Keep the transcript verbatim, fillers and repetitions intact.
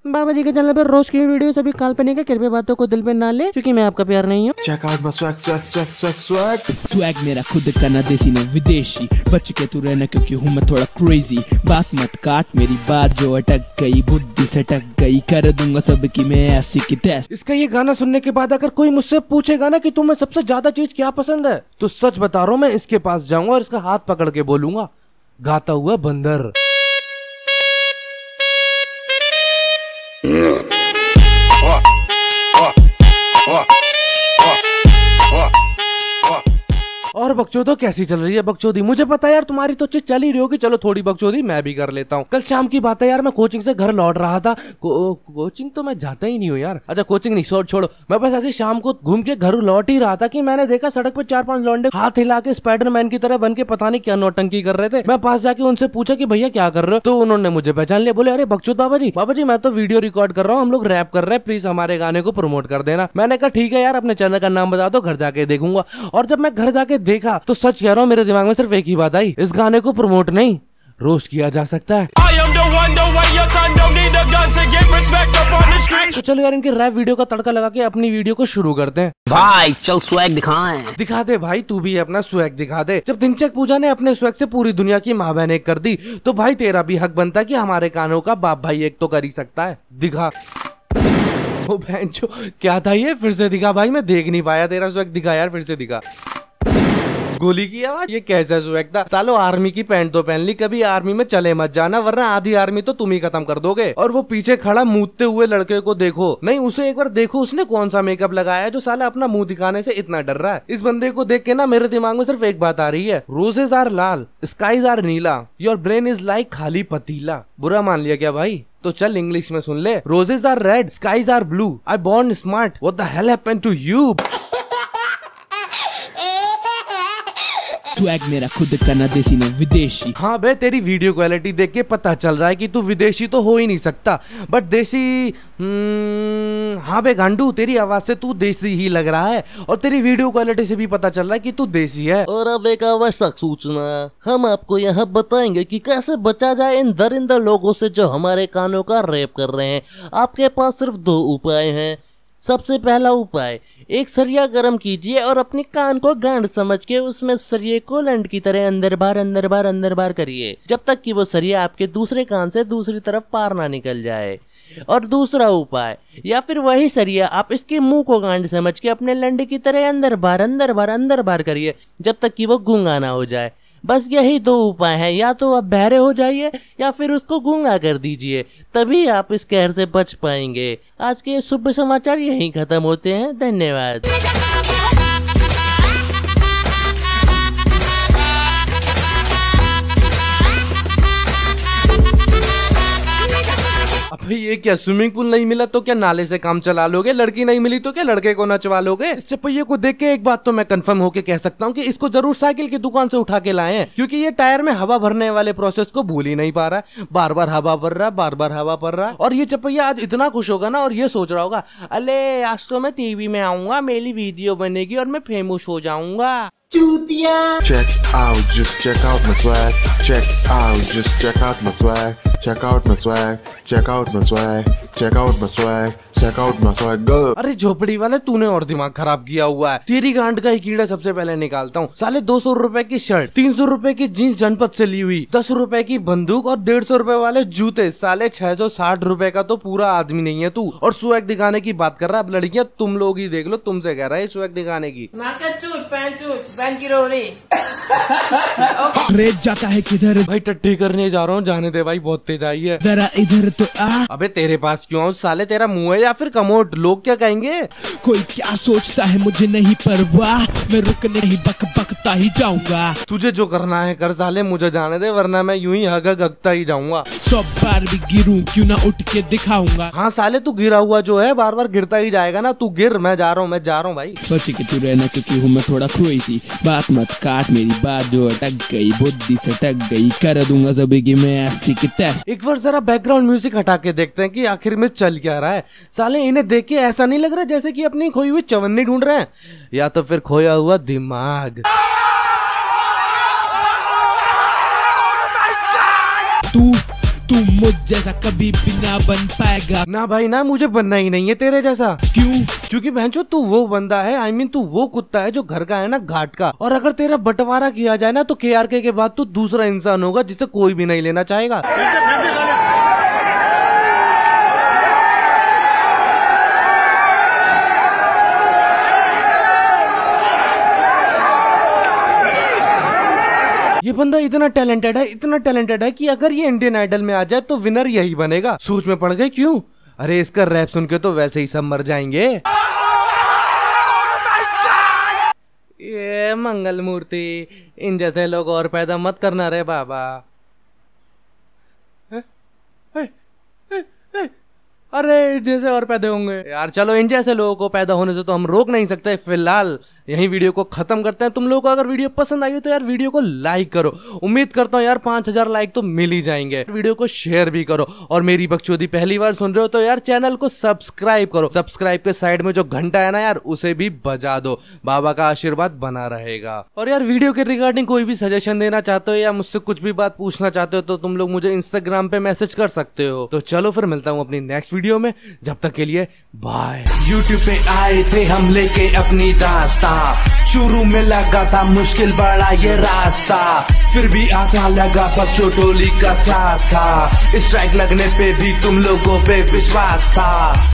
बाबा जी के चैनल पर रोज की वीडियो सभी काल्पनिक है, कृपया बातों को दिल पे ना ले क्योंकि मैं आपका प्यार नहीं हूँ। Check out my swag, swag, swag, swag, swag. Swag मेरा खुद का ना देसी ना विदेशी, बच के तू रहना क्योंकि हूँ मैं थोड़ा क्रेजी। बात मत काट मेरी बात जो अटक गई, बुद्धि से अटक गई, कर दूंगा सबकी मैं ऐसी की तैसी। इसका ये गाना सुनने के बाद अगर कोई मुझसे पूछेगा ना कि तुम्हें सबसे ज्यादा चीज क्या पसंद है, तो सच बता रहा हूँ मैं इसके पास जाऊंगा और इसका हाथ पकड़ के बोलूंगा, गाता हुआ बंदर। और बकचोदो कैसी चल रही है बकचोदी? मुझे पता है यार तुम्हारी तो चल ही रही होगी, चलो थोड़ी बकचोदी मैं भी कर लेता हूँ। कल शाम की बात है यार, मैं कोचिंग से घर लौट रहा था। को, कोचिंग तो मैं जाता ही नहीं हूँ यार। अच्छा कोचिंग नहीं, छोड़ छोड़ो, मैं बस ऐसे शाम को घूम के घर लौट ही रहा था कि मैंने देखा सड़क पे चार पांच लौंडे हाथ हिला के स्पाइडरमैन की तरह बन के पता नहीं क्या नौटंकी कर रहे थे। मैं पास जाके उनसे पूछा कि भैया क्या कर रहे हो, तो उन्होंने मुझे पहचान लिया। बोले अरे बकचोद बाबा जी, बाबा जी मैं तो वीडियो रिकॉर्ड कर रहा हूँ, हम लोग रैप कर रहे हैं, प्लीज हमारे गाने को प्रमोट कर देना। मैंने कहा ठीक है यार, अपने चैनल का नाम बता दो, घर जाके देखूंगा। और जब मैं घर जाके देखा तो सच कह रहा हूँ, मेरे दिमाग में सिर्फ एक ही बात आई, इस गाने को प्रमोट नहीं रोस्ट किया जा सकता है। तो चलो यार इनके रैप वीडियो का तड़का लगा के अपनी वीडियो को शुरू करते हैं। भाई चल स्वैग दिखाएं। दिखा दे भाई, तू भी अपना स्वैग दिखा दे। जब दिनचक पूजा ने अपने स्वैग से पूरी दुनिया की माँ बहन एक कर दी, तो भाई तेरा भी हक बनता है कि हमारे कानों का बाप भाई एक तो कर ही सकता है। दिखा। ओ बहन जो क्या था ये, फिर से दिखा भाई, मैं देख नहीं पाया तेरा स्वैग, दिखा यार फिर से दिखा। गोली की आवाज, ये कैसा स्वैग था? सालो आर्मी की पैंट तो पहन ली, कभी आर्मी में चले मत जाना वरना आधी आर्मी तो तुम ही खत्म कर दोगे। और वो पीछे खड़ा मूतते हुए लड़के को देखो, नहीं उसे एक बार देखो, उसने कौन सा मेकअप लगाया है जो साला अपना मुंह दिखाने से इतना डर रहा है। इस बंदे को देख के ना मेरे दिमाग में सिर्फ एक बात आ रही है, रोजेज आर लाल, स्काईज आर नीला, योर ब्रेन इज लाइक खाली पतीला। बुरा मान लिया क्या भाई? तो चल इंग्लिश में सुन ले, roses are red, skies are blue, I born smart, what the hell happened to you? Swag मेरा खुद का ना देसी ना विदेशी। हाँ बे, तेरी वीडियो क्वालिटी देख के पता चल रहा है कि तू विदेशी तो हो ही नहीं सकता, बट देसी। हाँ बे गांडू, तेरी आवाज से तू देसी ही लग रहा है और तेरी वीडियो क्वालिटी से भी पता चल रहा है कि तू देसी है। और अब एक आवश्यक सूचना, हम आपको यहाँ बताएंगे कि कैसे बचा जाए इन दरिंदा लोगों से जो हमारे कानों का रेप कर रहे हैं। आपके पास सिर्फ दो उपाय हैं। सबसे पहला उपाय, एक सरिया गर्म कीजिए और अपने कान को गांड समझ के उसमें सरिये को लंड की तरह अंदर बार अंदर बार अंदर बार करिए जब तक कि वो सरिया आपके दूसरे कान से दूसरी तरफ पार ना निकल जाए। और दूसरा उपाय, या फिर वही सरिया आप इसके मुंह को गांड समझ के अपने लंड की तरह अंदर बार अंदर बार अंदर बार करिए जब तक कि वो गूंगा ना हो जाए। बस यही दो उपाय हैं, या तो आप बहरे हो जाइए या फिर उसको गूंगा कर दीजिए, तभी आप इस कहर से बच पाएंगे। आज के शुभ समाचार यहीं खत्म होते हैं, धन्यवाद। अबे ये क्या, स्विमिंग पूल नहीं मिला तो क्या नाले से काम चला लोगे? लड़की नहीं मिली तो क्या लड़के को नचवा लोगे? इस चपैये को देख के एक बात तो मैं कंफर्म होके कह सकता हूँ कि इसको जरूर साइकिल की दुकान से उठा के लाए हैं, क्योंकि ये टायर में हवा भरने वाले प्रोसेस को भूल ही नहीं पा रहा है। बार बार हवा भर रहा है, बार बार हवा भर रहा है। और ये चपैया आज इतना खुश होगा ना, और ये सोच रहा होगा, अले आज तो मैं टीवी में आऊंगा, मेरी वीडियो बनेगी और मैं फेमस हो जाऊंगा। Check out, just check out my swag. Check out, just check out my swag. Check out my swag. Check out my swag. Check out my swag. Check out my swag. Go. अरे झोपड़ी वाले, तूने और दिमाग खराब किया हुआ है। तेरी गांड का ही कीड़ा सबसे पहले निकालता हूँ। साले दो सौ रुपए की शर्ट, तीन सौ रुपए की जीन्स जनपद से ली हुई, दस रुपए की बंदूक और डेढ़ सौ रुपए वाले जूते, साले छह सौ साठ रुपए का तो पूरा आदमी नहीं है तू, और स्वैग दिखाने की बात कर रहा है। अब लड़कियां तुम लोग ही देख लो, तुमसे कह रहा है स्वैग दिखाने की। रेत जाता है किधर? भाई टट्टी करने जा रहा हूँ, जाने दे भाई, बहुत तेज आई है। जरा इधर तो आ। अबे तेरे पास क्यों आऊं साले, तेरा मुंह है या फिर कमोट? लोग क्या कहेंगे? कोई क्या सोचता है मुझे नहीं परवाह, मैं रुकने ही बक बकता ही जाऊंगा। तुझे जो करना है कर साले, मुझे जाने दे वरना मैं यूं ही हग हगता ही जाऊंगा। सौ बार भी गिरूं क्यों ना उठ के दिखाऊंगा। हाँ साले तू गिरा हुआ जो है बार बार गिरता ही जाएगा ना, तू गिर, मैं जा रहा हूँ, मैं जा रहा हूँ भाई। सोचे कि तू रहना क्योंकि हूँ मैं थोड़ा क्रेजी, बात मत काट मेरी बात जो अटक गई, बुद्धि से अटक गई, कर दूंगा सभी की मैं ऐसी की तैसी। एक बार जरा बैकग्राउंड म्यूजिक हटा के देखते हैं कि आखिर में चल क्या रहा है। साले इन्हें देख के ऐसा नहीं लग रहा जैसे कि अपनी खोई हुई चवन्नी ढूंढ रहे हैं, या तो फिर खोया हुआ दिमाग। तू तू तू मुझ जैसा कभी भी ना बन पाएगा। ना भाई ना, मुझे बनना ही नहीं है तेरे जैसा। क्यों? क्योंकि बहनचो तू वो बंदा है, आई I मीन mean, तू वो कुत्ता है जो घर का है ना घाट का, और अगर तेरा बंटवारा किया जाए ना तो के आर के के बाद तू दूसरा इंसान होगा जिसे कोई भी नहीं लेना चाहेगा। ये बंदा इतना टैलेंटेड है, इतना टैलेंटेड है कि अगर ये इंडियन आइडल में आ जाए तो विनर यही बनेगा। सोच में पड़ गए क्यों? अरे इसका रैप सुन के तो वैसे ही सब मर जाएंगे। ये मंगल मूर्ति, इन जैसे लोग और पैदा मत करना रे बाबा। ए, ए, ए, ए, अरे जैसे और पैदा होंगे यार। चलो इन जैसे लोगों को पैदा होने से तो हम रोक नहीं सकते। फिलहाल यही वीडियो को खत्म करते हैं। तुम लोगों को अगर वीडियो पसंद आई हो तो यार वीडियो को लाइक करो। उम्मीद करता हूँ यार पांच हजार लाइक तो मिल ही जाएंगे। वीडियो को शेयर भी करो, और मेरी बकचोदी पहली बार सुन रहे हो तो यार चैनल को सब्सक्राइब करो। सब्सक्राइब के साइड में जो घंटा है ना यार, उसे भी बजा दो। बाबा का आशीर्वाद बना रहेगा। और यार वीडियो के रिगार्डिंग कोई भी सजेशन देना चाहते हो या मुझसे कुछ भी बात पूछना चाहते हो तो तुम लोग मुझे इंस्टाग्राम पे मैसेज कर सकते हो। तो चलो फिर मिलता हूँ अपनी नेक्स्ट वीडियो में, जब तक के लिए बाय। यूट्यूब पे आए थे हम लेके अपनी दास्तां, शुरू में लगा था मुश्किल बड़ा ये रास्ता, फिर भी आसान लगा बकचोदी का साथ था। स्ट्राइक लगने पे भी तुम लोगों पे विश्वास था।